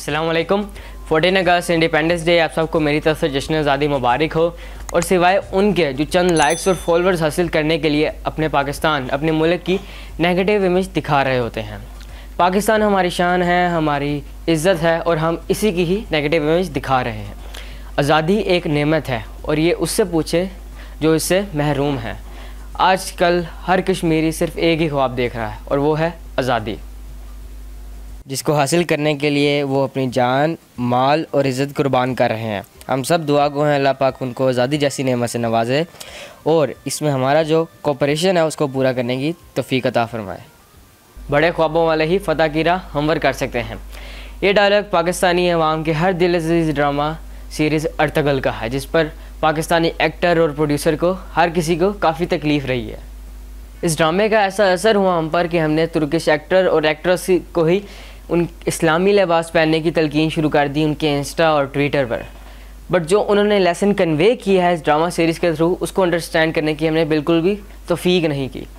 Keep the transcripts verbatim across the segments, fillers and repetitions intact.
अस्सलाम वालेकुम। फोर्टीन अगस्त independence day आप सबको मेरी तरफ से जश्न आज़ादी मुबारक हो। और सिवाय उनके जो चंद लाइक्स और फॉलोअर्स हासिल करने के लिए अपने पाकिस्तान अपने मुल्क की नेगेटिव इमेज दिखा रहे होते हैं। पाकिस्तान हमारी शान है, हमारी इज़्ज़त है और हम इसी की ही नेगेटिव इमेज दिखा रहे हैं। आज़ादी एक नेमत है और ये उससे पूछे जो इससे महरूम है। आजकल हर कश्मीरी सिर्फ़ एक ही ख्वाब देख रहा है और वो है आज़ादी, जिसको हासिल करने के लिए वो अपनी जान, माल और इज़्ज़त कुर्बान कर रहे हैं। हम सब दुआ गो हैं अल्लाह पाक उनको आज़ादी जैसी नेमत से नवाजे और इसमें हमारा जो कोऑपरेशन है उसको पूरा करने की तौफीक अता फरमाए। बड़े ख्वाबों वाले ही फ़तह की राह हमवर कर सकते हैं। ये डायलॉग पाकिस्तानी अवाम के हर दिल अज़ीज़ ड्रामा सीरीज़ अर्तगल का है, जिस पर पाकिस्तानी एक्टर और प्रोड्यूसर को हर किसी को काफ़ी तकलीफ़ रही है। इस ड्रामे का ऐसा असर हुआ हम पर कि हमने तुर्किश एक्टर और एक्ट्रेस को ही उन इस्लामी लिबास पहनने की तलकीन शुरू कर दी उनके इंस्टा और ट्विटर पर। बट जो उन्होंने लेसन कन्वे किया है इस ड्रामा सीरीज़ के थ्रू, उसको अंडरस्टैंड करने की हमने बिल्कुल भी तौफीक नहीं की।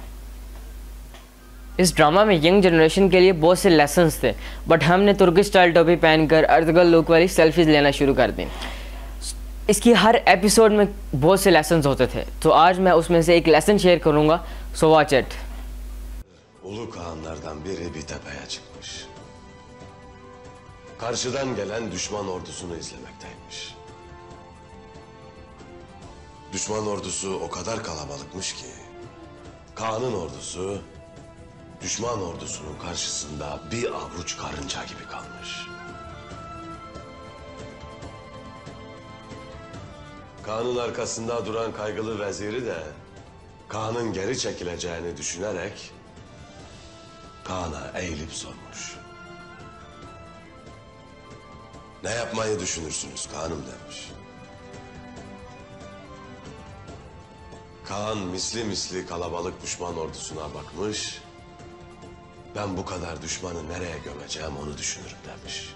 इस ड्रामा में यंग जनरेशन के लिए बहुत से लेसन्स थे, बट हमने तुर्किश स्टाइल टोपी पहनकर अर्तगल लुक वाली सेल्फीज़ लेना शुरू कर दी। इसकी हर एपिसोड में बहुत से लेसन्स होते थे, तो आज मैं उसमें से एक लेसन शेयर करूँगा। So watch it. Ulu Kağanlardan biri bir tepeye çıkmış. Karşıdan gelen düşman ordusunu izlemekteymiş. Düşman ordusu o kadar kalabalıkmış ki Kağan'ın ordusu düşman ordusunun karşısında bir avuç karınca gibi kalmış. Kağan'ın arkasında duran kaygılı veziri de Kağan'ın geri çekileceğini düşünerek Kağan'a eğilip sormuş. Ne yapmayı düşünürsünüz Kağan'ım demiş. Kağan misli misli kalabalık düşman ordusuna bakmış. Ben bu kadar düşmanı nereye gömeceğim onu düşünürüm demiş.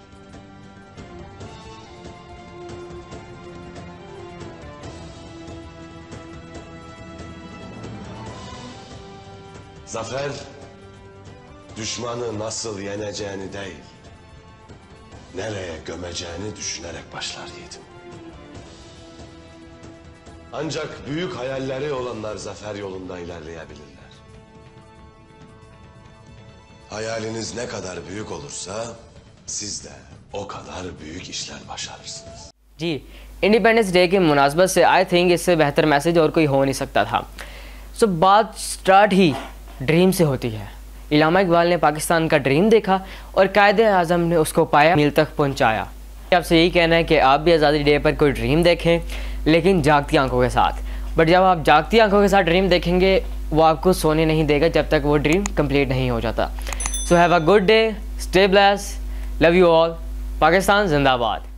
Zafer, düşmanı nasıl yeneceğini değil, nereye gömeceğini düşünerek başlar yiğidim. Ancak büyük hayalleri olanlar zafer yolunda ilerleyebilirler. Hayaliniz ne kadar büyük olursa siz de o kadar büyük işler başarırsınız. जी, independence day के मुनासबत से I think इससे बेहतर message और कोई हो नहीं सकता था। सो so, बात स्टार्ट ही ड्रीम से होती है। इलामा इकबाल ने पाकिस्तान का ड्रीम देखा और कायदे आज़म ने उसको पाया, मील तक पहुंचाया। आपसे यही कहना है कि आप भी आज़ादी डे पर कोई ड्रीम देखें, लेकिन जागती आंखों के साथ। बट जब आप जागती आंखों के साथ ड्रीम देखेंगे, वो आपको सोने नहीं देगा जब तक वो ड्रीम कंप्लीट नहीं हो जाता। So have a good day, stay blessed, love you all, Pakistan जिंदाबाद।